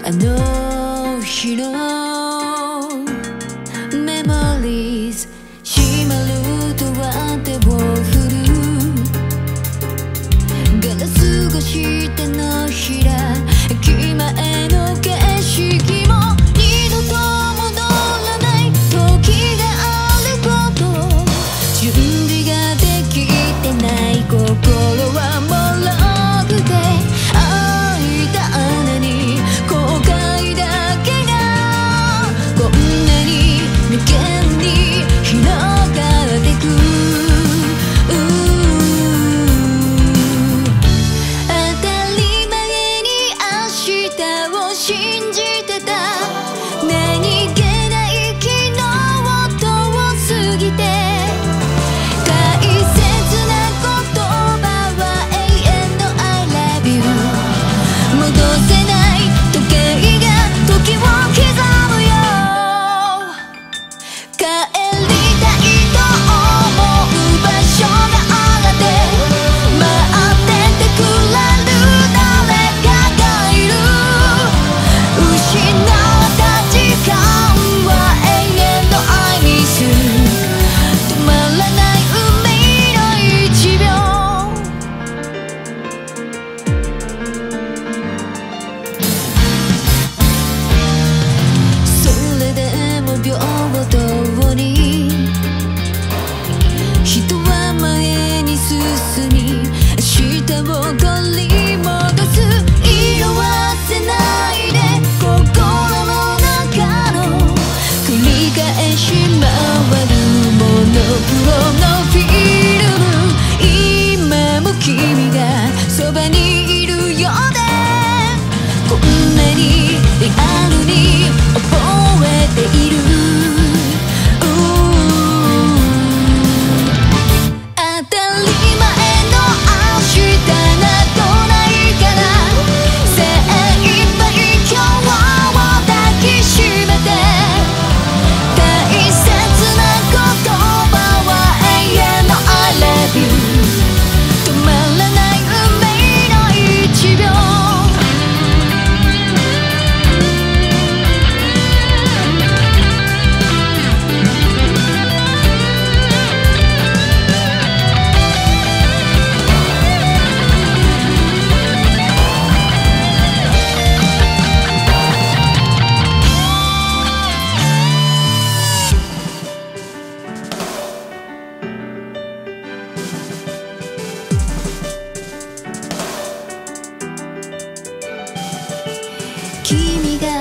あの日のメモリーズ閉まるとは手を振るガラス越し手のひら駅前の景色も二度と戻らない時があること準備ができてない心はもろくて開いた穴に後悔だけがこんなに無限に広がってく当たり前に明日を信じてた何気ない昨日とを過ぎて大切な言葉は永遠の I love you 戻せない時計が時を刻むよ帰りたいと思う場所があって待っててくれる誰かがいる失った時間は永遠の愛にする止まらない運命の1秒それでも平等に人は前に進み明日を取り戻す色あせないで心の中の繰り返し回るモノクロのフィルム今も君がそばにいるようでこんなにリアルに覚えている当たり前の明日などないから精一杯今日を抱きしめて大切な言葉は永遠の I love you 止まらない運命の1秒君が